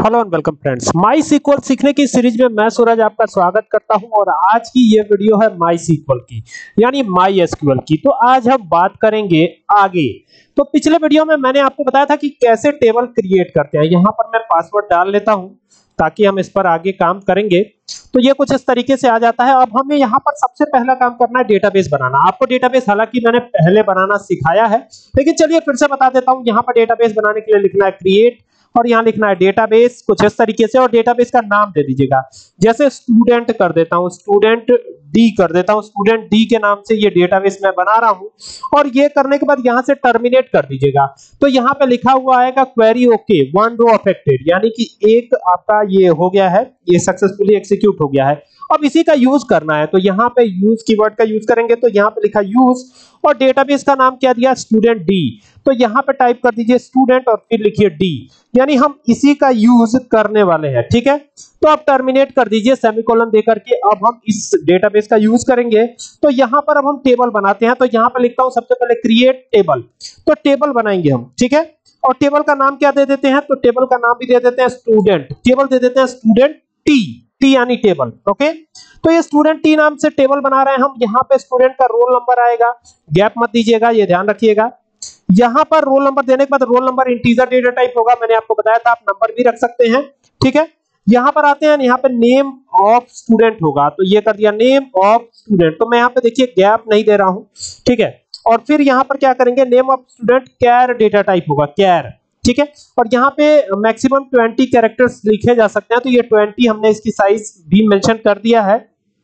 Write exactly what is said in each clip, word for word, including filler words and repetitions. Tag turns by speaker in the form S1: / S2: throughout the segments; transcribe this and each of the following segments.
S1: Hello and welcome friends, MySQL सीखने की series में मैं सूरज आपका स्वागत करता हूं और आज की ये वीडियो है माई सीक्वल की यानी माई एसक्यूएल की। तो आज हम बात करेंगे आगे। तो पिछले वीडियो में मैंने आपको बताया था कि कैसे टेबल क्रिएट करते हैं। यहां पर मैं पासवर्ड डाल लेता हूं ताकि हम इस पर आगे काम करेंगे। तो ये कुछ इस तरीके से आ जाता है। अब हमें यहाँ पर सबसे पहला काम करना है डेटाबेस बनाना। आपको डेटाबेस हालांकि मैंने पहले बनाना सिखाया है, लेकिन चलिए फिर से बता देता हूँ। यहाँ पर डेटाबेस बनाने के लिए लिखना है क्रिएट और यहाँ लिखना है डेटाबेस कुछ इस तरीके से, और डेटाबेस का नाम दे दीजिएगा। जैसे स्टूडेंट कर देता हूँ, स्टूडेंट डी कर देता हूँ। स्टूडेंट डी के नाम से ये डेटाबेस मैं बना रहा हूँ और ये करने के बाद यहाँ से टर्मिनेट कर दीजिएगा। तो यहाँ पे लिखा हुआ आएगा query okay one row affected, यानी कि एक आपका ये हो गया है, ये सक्सेसफुली एग्जीक्यूट हो गया है। अब इसी का यूज करना है तो यहाँ पे यूज कीवर्ड का यूज करेंगे। तो यहाँ पे लिखा यूज और डेटाबेस का नाम क्या दिया, स्टूडेंट डी। तो यहाँ पे टाइप कर दीजिए स्टूडेंट और फिर लिखिए डी, यानी हम इसी का यूज करने वाले हैं। ठीक है, तो आप टर्मिनेट कर दीजिए सेमीकोलन देकर के। अब हम इस डेटाबेस का यूज करेंगे। तो यहाँ पर अब हम टेबल बनाते हैं। तो यहाँ पे लिखता हूँ सबसे पहले क्रिएट टेबल। तो टेबल बनाएंगे हम, ठीक है। और टेबल का नाम क्या दे देते हैं, तो टेबल का नाम भी दे देते हैं स्टूडेंट। टेबल दे देते हैं स्टूडेंट टी, टी यानी टेबल। ओके, तो ये स्टूडेंट टी नाम से टेबल बना रहे हैं हम। यहाँ पे स्टूडेंट का रोल नंबर आएगा, गैप मत दीजिएगा, ये ध्यान रखिएगा। यहाँ पर रोल नंबर देने के बाद roll number integer data type होगा, मैंने आपको बताया था। आप नंबर भी रख सकते हैं, ठीक है। यहाँ पर आते हैं, यहाँ पे नेम ऑफ स्टूडेंट होगा, तो ये कर दिया नेम ऑफ स्टूडेंट। तो मैं यहाँ पे देखिए गैप नहीं दे रहा हूँ, ठीक है। और फिर यहाँ पर क्या करेंगे, name of student char data type होगा, कैर, ठीक है। और यहाँ पे मैक्सिमम ट्वेंटी कैरेक्टर्स लिखे जा सकते हैं, तो ये ट्वेंटी हमने इसकी साइज भी मेंशन कर दिया है,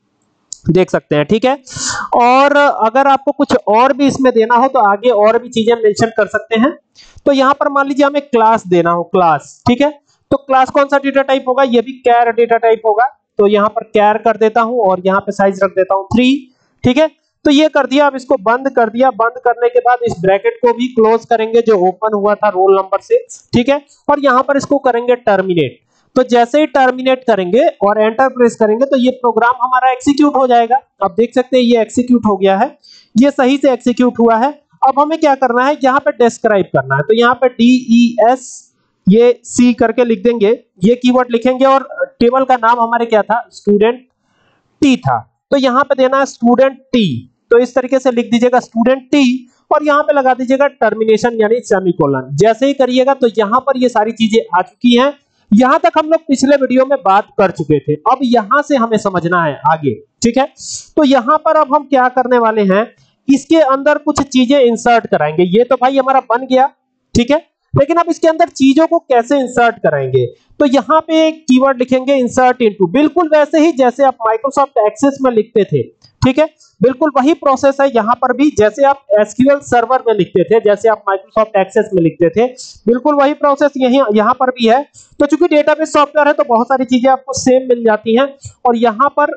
S1: देख सकते हैं, ठीक है। और अगर आपको कुछ और भी इसमें देना हो तो आगे और भी चीजें मेंशन कर सकते हैं। तो यहाँ पर मान लीजिए हमें क्लास देना हो, क्लास, ठीक है। तो क्लास कौन सा डेटा टाइप होगा, ये भी कैर डेटा टाइप होगा। तो यहाँ पर कैर कर देता हूं और यहाँ पे साइज रख देता हूं थ्री, ठीक है। तो ये कर दिया। अब इसको बंद कर दिया। बंद करने के बाद इस ब्रैकेट को भी क्लोज करेंगे जो ओपन हुआ था रोल नंबर से, ठीक है। और यहाँ पर इसको करेंगे टर्मिनेट। तो जैसे ही टर्मिनेट करेंगे और एंटर प्रेस करेंगे तो ये प्रोग्राम हमारा एग्जीक्यूट हो जाएगा। आप देख सकते हैं ये एग्जीक्यूट हो गया है, ये सही से एग्जीक्यूट हुआ है। अब हमें क्या करना है, यहाँ पे डिस्क्राइब करना है। तो यहाँ पे डी ई एस ये सी करके लिख देंगे, ये कीवर्ड लिखेंगे। और टेबल का नाम हमारे क्या था, स्टूडेंट टी था। तो यहाँ पे देना है स्टूडेंट टी। तो इस तरीके से लिख दीजिएगा स्टूडेंट टी और यहाँ पे लगा दीजिएगा टर्मिनेशन यानी सेमीकोलन। जैसे ही करिएगा तो यहाँ पर ये सारी चीजें आ चुकी हैं। यहां तक हम लोग पिछले वीडियो में बात कर चुके थे। अब यहां से हमें समझना है आगे, ठीक है। तो यहां पर अब हम क्या करने वाले हैं, इसके अंदर कुछ चीजें इंसर्ट कराएंगे। ये तो भाई हमारा बन गया, ठीक है। लेकिन अब इसके अंदर चीजों को कैसे इंसर्ट कराएंगे, तो यहाँ पे एक कीवर्ड लिखेंगे इंसर्ट इनटू, बिल्कुल वैसे ही जैसे आप माइक्रोसॉफ्ट एक्सेस में लिखते थे, ठीक है। बिल्कुल वही प्रोसेस है यहाँ पर भी, जैसे आप एसक्यूएल सर्वर में लिखते थे, जैसे आप माइक्रोसॉफ्ट एक्सेस में लिखते थे, बिल्कुल वही प्रोसेस यही यहाँ पर भी है। तो चूंकि डेटाबेस सॉफ्टवेयर है तो बहुत सारी चीजें आपको सेम मिल जाती हैं। और यहाँ पर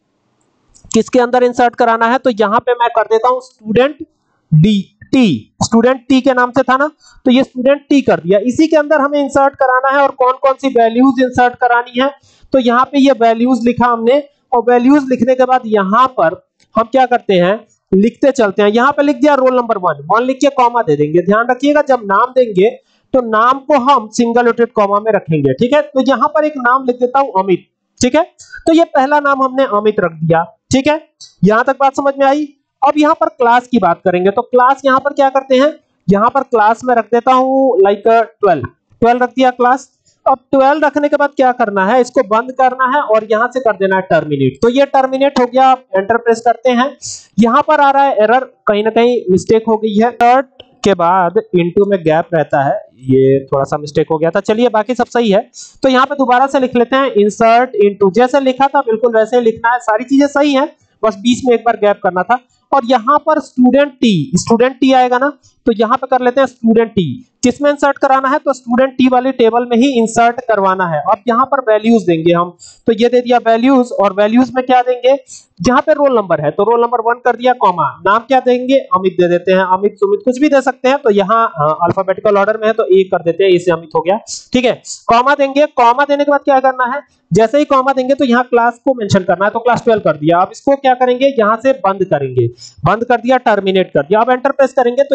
S1: किसके अंदर इंसर्ट कराना है, तो यहाँ पे मैं कर देता हूँ student D T, student T के नाम से था ना, तो ये स्टूडेंट टी कर दिया। इसी के अंदर हमें इंसर्ट कराना है और कौन कौन सी वैल्यूज इंसर्ट करानी है। तो यहाँ पे ये वैल्यूज लिखा हमने, और वैल्यूज लिखने के बाद यहाँ पर हम क्या करते हैं, लिखते चलते हैं। यहाँ पे लिख दिया रोल नंबर वन, वन लिख के कॉमा दे देंगे। ध्यान रखिएगा जब नाम देंगे तो नाम को हम सिंगल डॉटेड कॉमा में रखेंगे, ठीक है। तो यहाँ पर एक नाम लिख देता हूं अमित, ठीक है। तो ये पहला नाम हमने अमित रख दिया, ठीक है। यहां तक बात समझ में आई। अब यहाँ पर क्लास की बात करेंगे। तो क्लास यहाँ पर क्या करते हैं, यहाँ पर क्लास में रख देता हूं लाइक ट्वेल्व, ट्वेल्व रख दिया क्लास। अब ट्वेल्व रखने के बाद क्या करना है, इसको बंद करना है और यहां से कर देना है टर्मिनेट। तो ये टर्मिनेट हो गया। आप एंटर प्रेस करते हैं, यहां पर आ रहा है एरर, कहीं ना कहीं मिस्टेक हो गई है। इंसर्ट के बाद इनटू में गैप रहता है, ये थोड़ा सा मिस्टेक हो गया था। चलिए बाकी सब सही है। तो यहाँ पे दोबारा से लिख लेते हैं इंसर्ट इनटू, जैसे लिखा था बिल्कुल वैसे ही लिखना है। सारी चीजें सही है, बस बीच में एक बार गैप करना था। और यहाँ पर स्टूडेंट टी, स्टूडेंट टी आएगा ना, तो यहाँ पे कर लेते हैं स्टूडेंट टी। किसमें इंसर्ट कराना है, तो स्टूडेंट टी वाली टेबल में ही इंसर्ट करवाना है। अब यहाँ पर वैल्यूज देंगे हम, तो ये दे दिया वैल्यूज। और वैल्यूज में क्या देंगे, जहां पे रोल नंबर है तो रोल नंबर वन कर दिया कॉमा, नाम क्या देंगे, अमित दे देते हैं, अमित सुमित कुछ भी दे सकते हैं। तो यहाँ अल्फाबेटिकल ऑर्डर में है तो ए कर देते हैं, ए से अमित हो गया, ठीक है। कॉमा देंगे, कॉमा देने के बाद क्या करना है, जैसे ही कॉमा देंगे तो यहाँ क्लास को मेंशन करना है। तो क्लास ट्वेल्व कर दिया। अब इसको क्या करेंगे, यहाँ से बंद करेंगे, बंद कर दिया, टर्मिनेट कर दिया। अब एंटर प्रेस करेंगे तो यहाँ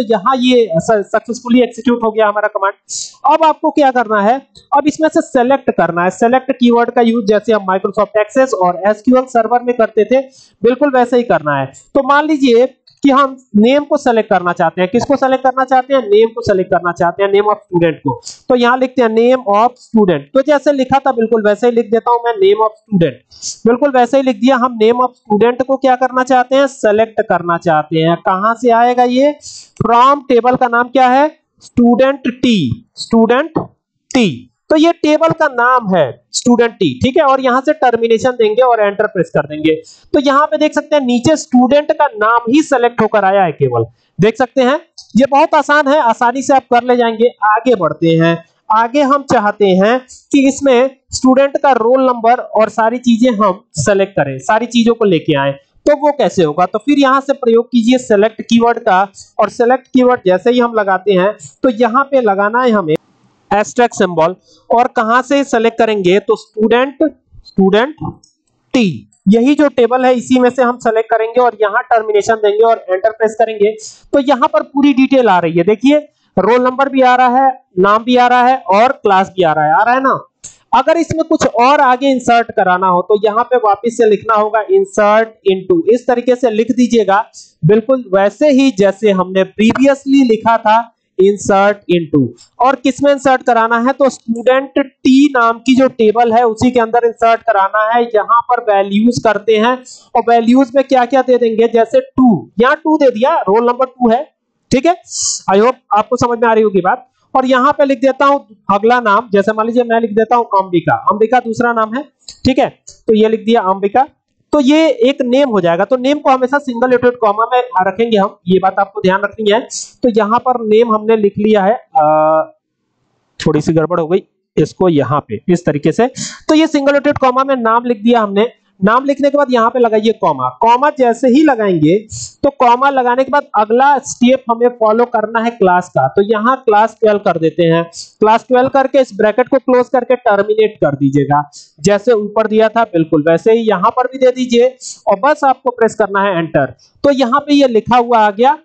S1: ये सक्सेसफुली एग्जीक्यूट हो गया हमारा कमांड। अब आपको क्या करना है, अब इसमें से सेलेक्ट करना है। सेलेक्ट कीवर्ड का यूज जैसे हम माइक्रोसॉफ्ट एक्सेस और एसक्यूएल सर्वर में करते थे, बिल्कुल वैसे ही करना है। तो मान लीजिए कि हम नेम को सेलेक्ट करना चाहते हैं। किसको सेलेक्ट करना चाहते हैं? नेम को सेलेक्ट करना चाहते हैं, नेम ऑफ स्टूडेंट को। तो यहां लिखते हैं नेम ऑफ स्टूडेंट। तो जैसे लिखा था बिल्कुल वैसे ही लिख देता हूं मैं, नेम ऑफ स्टूडेंट, बिल्कुल वैसे ही लिख दिया। हम नेम ऑफ स्टूडेंट को क्या करना चाहते हैं? सेलेक्ट करना चाहते हैं। कहां से आएगा ये? फ्रॉम टेबल का नाम क्या है? Student T, student T. तो ये टेबल का नाम है स्टूडेंट टी, ठीक है। और यहां से टर्मिनेशन देंगे और एंटर प्रेस कर देंगे। तो यहां पे देख सकते हैं नीचे स्टूडेंट का नाम ही सेलेक्ट होकर आया है केवल, देख सकते हैं। ये बहुत आसान है, आसानी से आप कर ले जाएंगे। आगे बढ़ते हैं। आगे हम चाहते हैं कि इसमें स्टूडेंट का रोल नंबर और सारी चीजें हम सेलेक्ट करें, सारी चीजों को लेके आए। तो वो कैसे होगा? तो फिर यहां से प्रयोग कीजिए सेलेक्ट कीवर्ड का, और सेलेक्ट कीवर्ड जैसे ही हम लगाते हैं तो यहां पे लगाना है हमें एस्टेरिस्क सिंबल। और कहां से सेलेक्ट करेंगे? तो स्टूडेंट, स्टूडेंट टी, यही जो टेबल है इसी में से हम सेलेक्ट करेंगे और यहां टर्मिनेशन देंगे और एंटर प्रेस करेंगे। तो यहां पर पूरी डिटेल आ रही है, देखिए रोल नंबर भी आ रहा है, नाम भी आ रहा है और क्लास भी आ रहा है, आ रहा है ना। अगर इसमें कुछ और आगे इंसर्ट कराना हो तो यहां पे वापस से लिखना होगा इंसर्ट इनटू, इस तरीके से लिख दीजिएगा, बिल्कुल वैसे ही जैसे हमने प्रीवियसली लिखा था, इंसर्ट इनटू। और किसमें इंसर्ट कराना है? तो स्टूडेंट टी नाम की जो टेबल है उसी के अंदर इंसर्ट कराना है। यहां पर वैल्यूज करते हैं और वैल्यूज में क्या क्या दे देंगे, जैसे टू, यहां टू दे दिया, रोल नंबर टू है, ठीक है। आई होप आपको समझ में आ रही होगी बात। और यहां पे लिख देता हूं अगला नाम, जैसे मान लीजिए मैं लिख देता हूं अंबिका, अंबिका दूसरा नाम है, ठीक है। तो ये लिख दिया अंबिका। तो ये एक नेम हो जाएगा। तो नेम को हमेशा सिंगल एटेड कॉमा में रखेंगे हम, ये बात आपको ध्यान रखनी है। तो यहां पर नेम हमने लिख लिया है, आ, थोड़ी सी गड़बड़ हो गई, इसको यहां पे इस तरीके से। तो ये सिंगल एटेड कॉमा में नाम लिख दिया हमने। नाम लिखने के बाद यहां पे लगाइए कॉमा। कॉमा जैसे ही लगाएंगे तो कॉमा लगाने के बाद अगला स्टेप हमें फॉलो करना है क्लास का। तो यहां क्लास ट्वेल्व कर देते हैं। क्लास ट्वेल्व करके इस ब्रैकेट को क्लोज करके टर्मिनेट कर दीजिएगा, जैसे ऊपर दिया था बिल्कुल वैसे ही यहां पर भी दे दीजिए और बस आपको प्रेस करना है एंटर। तो यहां पे ये लिखा हुआ आ गया,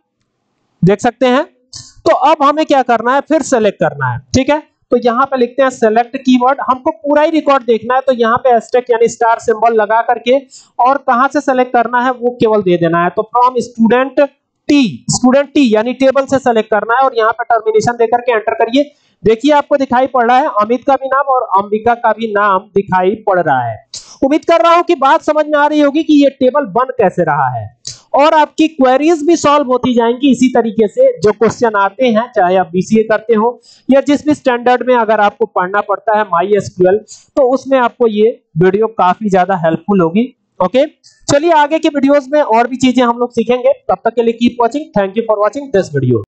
S1: देख सकते हैं। तो अब हमें क्या करना है? फिर सेलेक्ट करना है, ठीक है। तो यहां पे लिखते हैं सेलेक्ट कीवर्ड। हमको पूरा ही रिकॉर्ड देखना है तो यहां पे एस्टेरिस्क यानी स्टार सिंबल लगा करके और कहां से सेलेक्ट करना है वो केवल दे देना है। तो from student T, student T यानी टेबल से सेलेक्ट करना है और यहां पे टर्मिनेशन देकर के एंटर करिए। देखिए आपको दिखाई पड़ रहा है अमित का भी नाम और अंबिका का भी नाम दिखाई पड़ रहा है। उम्मीद कर रहा हूं कि बात समझ में आ रही होगी कि ये टेबल बन कैसे रहा है और आपकी क्वेरीज भी सॉल्व होती जाएंगी इसी तरीके से। जो क्वेश्चन आते हैं, चाहे आप बीसीए करते हो या जिस भी स्टैंडर्ड में अगर आपको पढ़ना पड़ता है माई एसक्यूएल, तो उसमें आपको ये वीडियो काफी ज्यादा हेल्पफुल होगी। ओके, चलिए आगे की वीडियोस में और भी चीजें हम लोग सीखेंगे। तब तक के लिए keep watching. Thank you for watching this video.